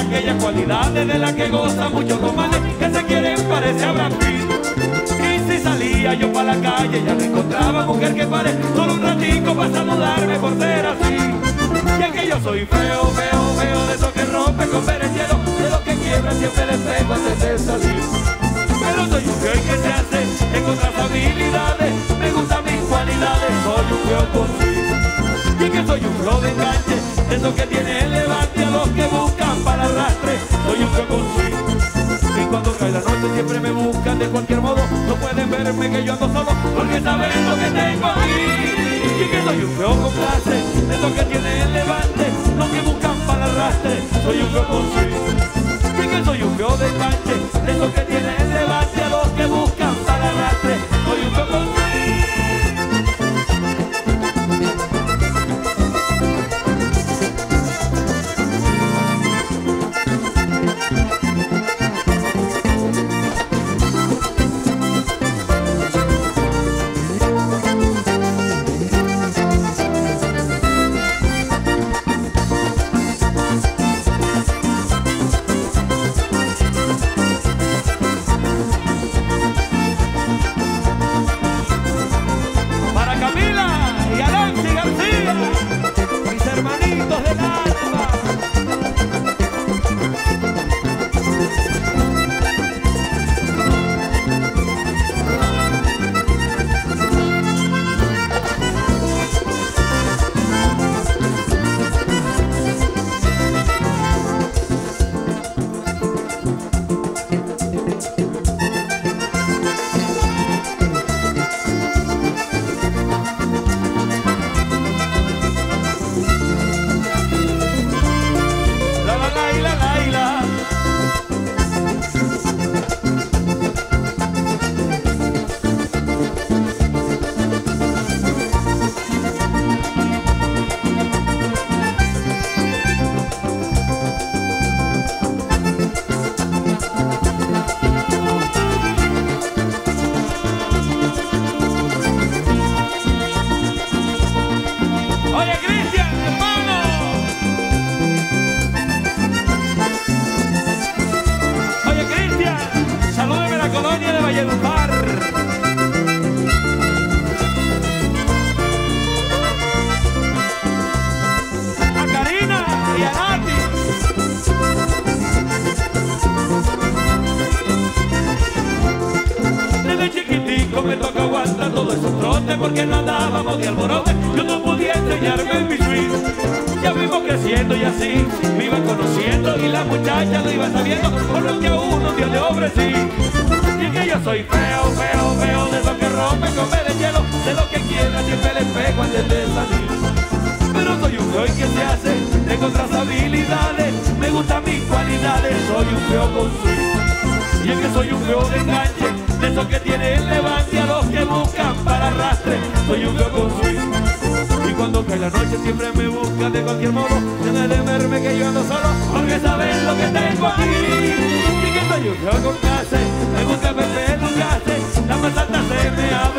aquellas cualidades de las que gozan muchos romanes que se quieren parecer a Brad Pitt. Y si salía yo para la calle ya no encontraba mujer que pare solo un ratico para saludarme por ser así. Y es que yo soy feo, feo, feo, de esos que rompe con ver el hielo, de los que quiebran siempre el espejo antes de salir. Pero soy un feo y que se hace en otras habilidades, me gustan mis cualidades, soy un feo con swing. Y es que soy un feo de enganche, de esos que tiene el levante a los que buscan para arrastre, soy un feo con swing. Y cuando cae la noche siempre me buscan de cualquier modo, no pueden verme que yo ando solo, porque saben lo que tengo aquí. Y que soy un feo con clase, de esos que tiene el levante, los que buscan para arrastre, soy un feo con swing. Y que soy un feo de enganche, de esos que tiene el levante a los que buscan para arrastre, soy un feo con swing. Porque no andábamos de alborote, yo no podía enseñarme en mi swing. Ya fuimos creciendo y así me iban conociendo y la muchacha lo iba sabiendo por lo que a uno Dios le ofrecí. Y es que yo soy feo, feo, feo, de los que rompen con ver el hielo, de los que quiebran siempre el espejo antes de salir. Pero soy un feo y que se hace, tengo otras habilidades, me gustan mis cualidades, soy un feo con swing. Y es que soy un feo de enganche, de esos que tiene el levante a los que buscan para arrastre, soy un feo con swing. Y cuando cae la noche siempre me buscan de cualquier modo, dejen de verme que yo ando solo, porque saben lo que tengo aquí. Y que soy un feo con clase, me gusta Pepe Lucase, la más alta se me abre.